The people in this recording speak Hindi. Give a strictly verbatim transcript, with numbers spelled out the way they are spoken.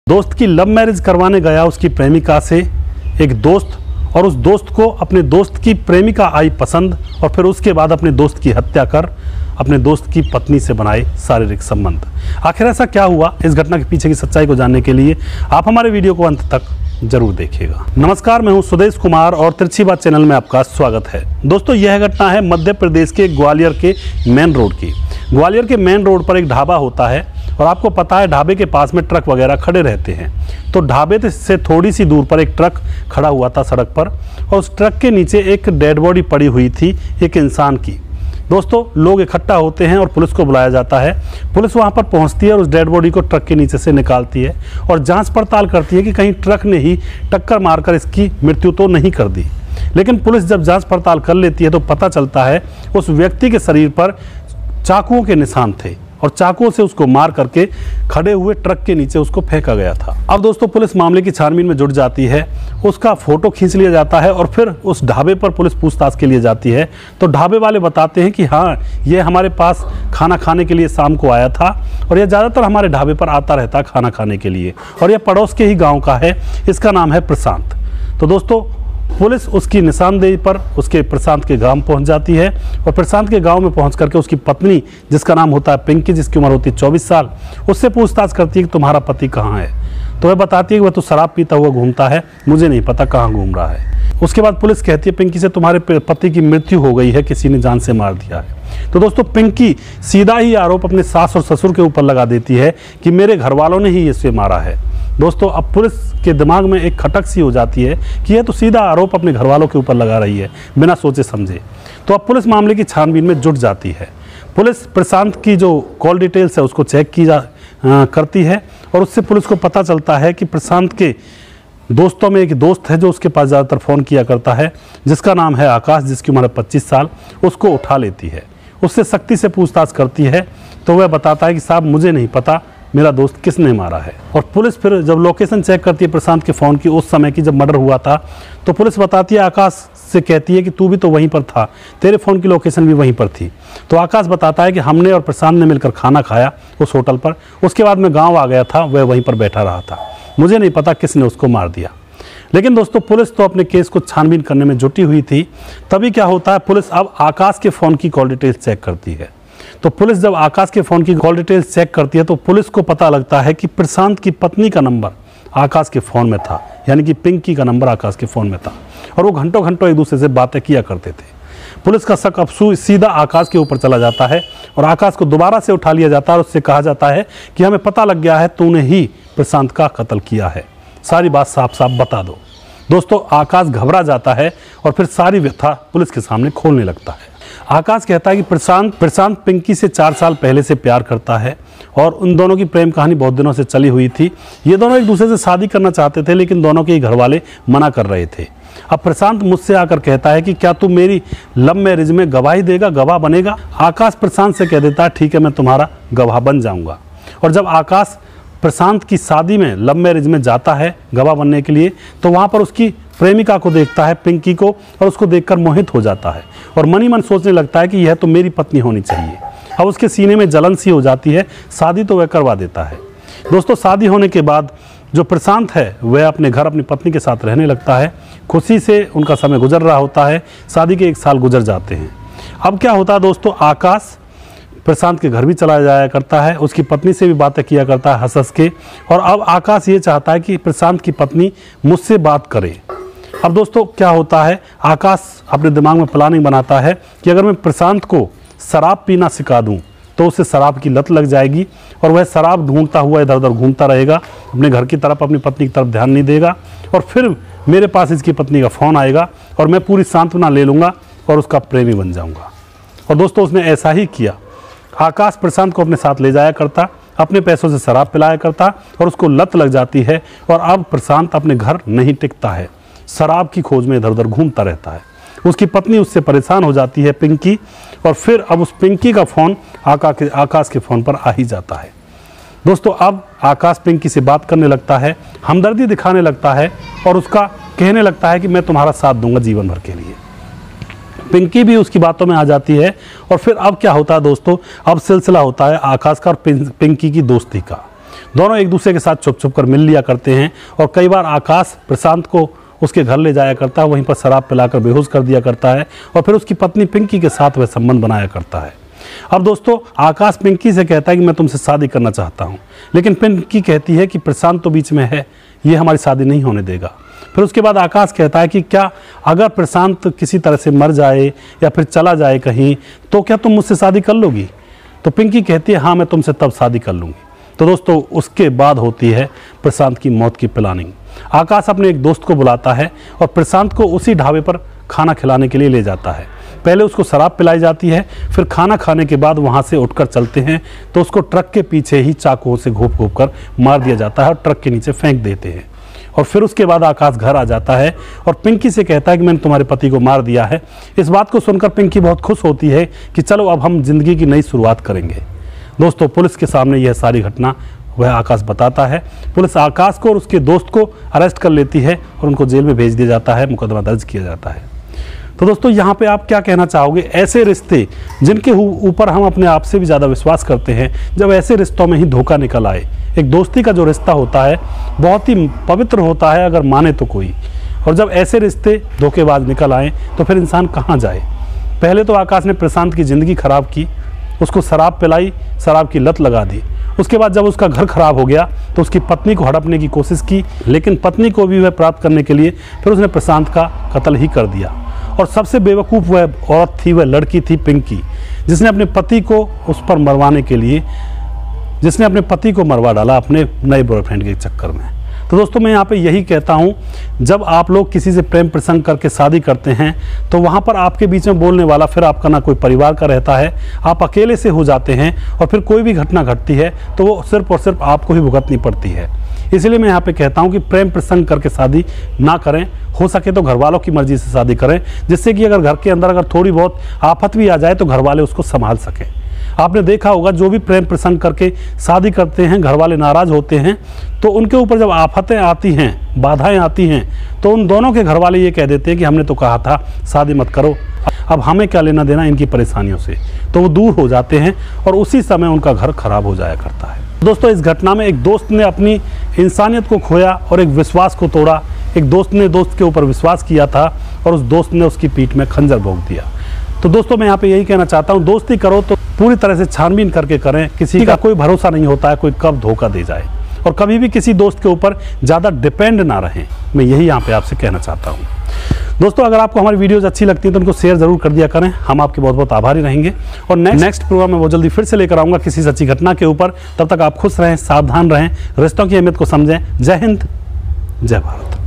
दोस्त की लव मैरिज करवाने गया उसकी प्रेमिका से एक दोस्त, और उस दोस्त को अपने दोस्त की प्रेमिका आई पसंद, और फिर उसके बाद अपने दोस्त की हत्या कर अपने दोस्त की पत्नी से बनाए शारीरिक संबंध। आखिर ऐसा क्या हुआ, इस घटना के पीछे की सच्चाई को जानने के लिए आप हमारे वीडियो को अंत तक जरूर देखिएगा। नमस्कार, मैं हूं सुदेश कुमार और तिरछी बात चैनल में आपका स्वागत है। दोस्तों, यह घटना है मध्य प्रदेश के ग्वालियर के मेन रोड की। ग्वालियर के मेन रोड पर एक ढाबा होता है और आपको पता है ढाबे के पास में ट्रक वगैरह खड़े रहते हैं। तो ढाबे से थोड़ी सी दूर पर एक ट्रक खड़ा हुआ था सड़क पर, और उस ट्रक के नीचे एक डेड बॉडी पड़ी हुई थी, एक इंसान की। दोस्तों, लोग इकट्ठा होते हैं और पुलिस को बुलाया जाता है। पुलिस वहां पर पहुंचती है और उस डेड बॉडी को ट्रक के नीचे से निकालती है और जांच पड़ताल करती है कि कहीं ट्रक ने ही टक्कर मारकर इसकी मृत्यु तो नहीं कर दी। लेकिन पुलिस जब जांच पड़ताल कर लेती है तो पता चलता है उस व्यक्ति के शरीर पर चाकुओं के निशान थे और चाकुओं से उसको मार करके खड़े हुए ट्रक के नीचे उसको फेंका गया था। अब दोस्तों, पुलिस मामले की छानबीन में जुट जाती है, उसका फोटो खींच लिया जाता है और फिर उस ढाबे पर पुलिस पूछताछ के लिए जाती है। तो ढाबे वाले बताते हैं कि हाँ, ये हमारे पास खाना खाने के लिए शाम को आया था और यह ज़्यादातर हमारे ढाबे पर आता रहता है खाना खाने के लिए, और यह पड़ोस के ही गाँव का है, इसका नाम है प्रशांत। तो दोस्तों, पुलिस उसकी निशानदेही पर उसके प्रशांत के गांव पहुंच जाती है और प्रशांत के गांव में पहुंच करके उसकी पत्नी, जिसका नाम होता है पिंकी, जिसकी उम्र होती है चौबीस साल, उससे पूछताछ करती है कि तुम्हारा पति कहाँ है। तो वह बताती है कि वह तो शराब पीता हुआ घूमता है, मुझे नहीं पता कहाँ घूम रहा है। उसके बाद पुलिस कहती है पिंकी से, तुम्हारे पति की मृत्यु हो गई है, किसी ने जान से मार दिया है। तो दोस्तों, पिंकी सीधा ही आरोप अपने सास और ससुर के ऊपर लगा देती है कि मेरे घर वालों ने ही इसे मारा है। दोस्तों, अब पुलिस के दिमाग में एक खटक सी हो जाती है कि यह तो सीधा आरोप अपने घर वालों के ऊपर लगा रही है बिना सोचे समझे। तो अब पुलिस मामले की छानबीन में जुट जाती है। पुलिस प्रशांत की जो कॉल डिटेल्स है उसको चेक की जा आ, करती है और उससे पुलिस को पता चलता है कि प्रशांत के दोस्तों में एक दोस्त है जो उसके पास ज़्यादातर फ़ोन किया करता है, जिसका नाम है आकाश, जिसकी उम्र है पच्चीस साल। उसको उठा लेती है, उससे सख्ती से पूछताछ करती है। तो वह बताता है कि साहब, मुझे नहीं पता मेरा दोस्त किसने मारा है। और पुलिस फिर जब लोकेशन चेक करती है प्रशांत के फ़ोन की, उस समय की जब मर्डर हुआ था, तो पुलिस बताती है, आकाश से कहती है कि तू भी तो वहीं पर था, तेरे फ़ोन की लोकेशन भी वहीं पर थी। तो आकाश बताता है कि हमने और प्रशांत ने मिलकर खाना खाया उस होटल पर, उसके बाद मैं गाँव आ गया था, वह वहीं पर बैठा रहा था, मुझे नहीं पता किसने उसको मार दिया। लेकिन दोस्तों, पुलिस तो अपने केस को छानबीन करने में जुटी हुई थी। तभी क्या होता है, पुलिस अब आकाश के फ़ोन की कॉल डिटेल्स चेक करती है। तो पुलिस जब आकाश के फ़ोन की कॉल डिटेल्स चेक करती है तो पुलिस को पता लगता है कि प्रशांत की पत्नी का नंबर आकाश के फ़ोन में था, यानी कि पिंकी का नंबर आकाश के फ़ोन में था, और वो घंटों घंटों एक दूसरे से बातें किया करते थे। पुलिस का शक अब सीधा आकाश के ऊपर चला जाता है और आकाश को दोबारा से उठा लिया जाता है और उससे कहा जाता है कि हमें पता लग गया है, तूने ही प्रशांत का कत्ल किया है, सारी बात साफ साफ बता दो। दोस्तों, आकाश घबरा जाता है और फिर सारी व्यथा पुलिस के सामने खोलने लगता है। आकाश कहता है कि प्रशांत प्रशांत पिंकी से चार साल पहले से प्यार करता है और उन दोनों की प्रेम कहानी बहुत दिनों से चली हुई थी। ये दोनों एक दूसरे से शादी करना चाहते थे, लेकिन दोनों के ही घर वाले मना कर रहे थे। अब प्रशांत मुझसे आकर कहता है कि क्या तू मेरी लव मैरिज में गवाही देगा, गवाह बनेगा। आकाश प्रशांत से कह देता है, ठीक है, मैं तुम्हारा गवाह बन जाऊँगा। और जब आकाश प्रशांत की शादी में, लव मैरिज में जाता है गवाह बनने के लिए, तो वहाँ पर उसकी प्रेमिका को देखता है, पिंकी को, और उसको देखकर मोहित हो जाता है और मन ही मन सोचने लगता है कि यह तो मेरी पत्नी होनी चाहिए। अब उसके सीने में जलन सी हो जाती है, शादी तो वह करवा देता है। दोस्तों, शादी होने के बाद जो प्रशांत है वह अपने घर अपनी पत्नी के साथ रहने लगता है। खुशी से उनका समय गुजर रहा होता है। शादी के एक साल गुजर जाते हैं। अब क्या होता है दोस्तों, आकाश प्रशांत के घर भी चला जाया करता है, उसकी पत्नी से भी बातें किया करता है हंस हंस के, और अब आकाश ये चाहता है कि प्रशांत की पत्नी मुझसे बात करे। अब दोस्तों, क्या होता है, आकाश अपने दिमाग में प्लानिंग बनाता है कि अगर मैं प्रशांत को शराब पीना सिखा दूं तो उसे शराब की लत लग जाएगी और वह शराब ढूंढता हुआ इधर उधर घूमता रहेगा, अपने घर की तरफ, अपनी पत्नी की तरफ ध्यान नहीं देगा, और फिर मेरे पास इसकी पत्नी का फ़ोन आएगा और मैं पूरी सांत्वना ले लूँगा और उसका प्रेमी बन जाऊँगा। और दोस्तों, उसने ऐसा ही किया। आकाश प्रशांत को अपने साथ ले जाया करता, अपने पैसों से शराब पिलाया करता और उसको लत लग जाती है, और अब प्रशांत अपने घर नहीं टिकता है, शराब की खोज में इधर उधर घूमता रहता है। उसकी पत्नी उससे परेशान हो जाती है, पिंकी, और फिर अब उस पिंकी का फ़ोन आकाश के आकाश के फ़ोन पर आ ही जाता है। दोस्तों, अब आकाश पिंकी से बात करने लगता है, हमदर्दी दिखाने लगता है और उसका कहने लगता है कि मैं तुम्हारा साथ दूंगा जीवन भर के लिए। पिंकी भी उसकी बातों में आ जाती है। और फिर अब क्या होता है दोस्तों, अब सिलसिला होता है आकाश का और पिंकी की दोस्ती का। दोनों एक दूसरे के साथ छुप छुप कर मिल लिया करते हैं और कई बार आकाश प्रशांत को उसके घर ले जाया करता है, वहीं पर शराब पिलाकर बेहोश कर दिया करता है और फिर उसकी पत्नी पिंकी के साथ वह संबंध बनाया करता है। अब दोस्तों आकाश पिंकी से कहता है कि मैं तुमसे शादी करना चाहता हूँ, लेकिन पिंकी कहती है कि प्रशांत तो बीच में है, ये हमारी शादी नहीं होने देगा। फिर उसके बाद आकाश कहता है कि क्या अगर प्रशांत किसी तरह से मर जाए या फिर चला जाए कहीं तो क्या तुम मुझसे शादी कर लोगी? तो पिंकी कहती है हाँ मैं तुमसे तब शादी कर लूँगी। तो दोस्तों उसके बाद होती है प्रशांत की मौत की प्लानिंग। आकाश अपने एक दोस्त को बुलाता है और प्रशांत को उसी ढाबे पर खाना खिलाने के लिए ले जाता है। पहले उसको शराब पिलाई जाती है, फिर खाना खाने के बाद वहाँ से उठकर चलते हैं तो उसको ट्रक के पीछे ही चाकुओं से घोंप घोंप कर मार दिया जाता है और ट्रक के नीचे फेंक देते हैं। और फिर उसके बाद आकाश घर आ जाता है और पिंकी से कहता है कि मैंने तुम्हारे पति को मार दिया है। इस बात को सुनकर पिंकी बहुत खुश होती है कि चलो अब हम जिंदगी की नई शुरुआत करेंगे। दोस्तों पुलिस के सामने यह सारी घटना वह आकाश बताता है। पुलिस आकाश को और उसके दोस्त को अरेस्ट कर लेती है और उनको जेल में भेज दिया जाता है, मुकदमा दर्ज किया जाता है। तो दोस्तों यहाँ पे आप क्या कहना चाहोगे? ऐसे रिश्ते जिनके ऊपर हम अपने आप से भी ज़्यादा विश्वास करते हैं, जब ऐसे रिश्तों में ही धोखा निकल आए। एक दोस्ती का जो रिश्ता होता है बहुत ही पवित्र होता है अगर माने तो कोई, और जब ऐसे रिश्ते धोखेबाज निकल आए तो फिर इंसान कहाँ जाए? पहले तो आकाश ने प्रशांत की ज़िंदगी खराब की, उसको शराब पिलाई, शराब की लत लगा दी। उसके बाद जब उसका घर खराब हो गया तो उसकी पत्नी को हड़पने की कोशिश की, लेकिन पत्नी को भी वह प्राप्त करने के लिए फिर उसने प्रशांत का कत्ल ही कर दिया। और सबसे बेवकूफ़ वह औरत थी, वह लड़की थी पिंकी, जिसने अपने पति को उस पर मरवाने के लिए जिसने अपने पति को मरवा डाला अपने नए बॉयफ्रेंड के चक्कर में। तो दोस्तों मैं यहाँ पे यही कहता हूँ, जब आप लोग किसी से प्रेम प्रसंग करके शादी करते हैं तो वहाँ पर आपके बीच में बोलने वाला फिर आपका ना कोई परिवार का रहता है, आप अकेले से हो जाते हैं और फिर कोई भी घटना घटती है तो वो सिर्फ और सिर्फ आपको ही भुगतनी पड़ती है। इसलिए मैं यहाँ पे कहता हूँ कि प्रेम प्रसंग करके शादी ना करें, हो सके तो घर वालों की मर्जी से शादी करें, जिससे कि अगर घर के अंदर अगर थोड़ी बहुत आफत भी आ जाए तो घर वाले उसको संभाल सकें। आपने देखा होगा जो भी प्रेम प्रसंग करके शादी करते हैं घर वाले नाराज़ होते हैं तो उनके ऊपर जब आफतें आती हैं, बाधाएं आती हैं, तो उन दोनों के घर वाले ये कह देते हैं कि हमने तो कहा था शादी मत करो, अब हमें क्या लेना देना इनकी परेशानियों से। तो वो दूर हो जाते हैं और उसी समय उनका घर खराब हो जाया करता है। दोस्तों इस घटना में एक दोस्त ने अपनी इंसानियत को खोया और एक विश्वास को तोड़ा। एक दोस्त ने दोस्त के ऊपर विश्वास किया था और उस दोस्त ने उसकी पीठ में खंजर भोंक दिया। तो दोस्तों मैं यहाँ पे यही कहना चाहता हूँ, दोस्ती करो तो पूरी तरह से छानबीन करके करें। किसी का कोई भरोसा नहीं होता है, कोई कब धोखा दे जाए, और कभी भी किसी दोस्त के ऊपर ज़्यादा डिपेंड ना रहें। मैं यही यहाँ पे आपसे कहना चाहता हूँ। दोस्तों अगर आपको हमारी वीडियोज़ अच्छी लगती हैं तो उनको शेयर जरूर कर दिया करें, हम आपके बहुत बहुत आभारी रहेंगे। और नेक्स्ट नेक्स्ट प्रोग्राम में वो जल्दी फिर से लेकर आऊँगा किसी सच्ची घटना के ऊपर। तब तक आप खुश रहें, सावधान रहें, रिश्तों की अहमियत को समझें। जय हिंद, जय भारत।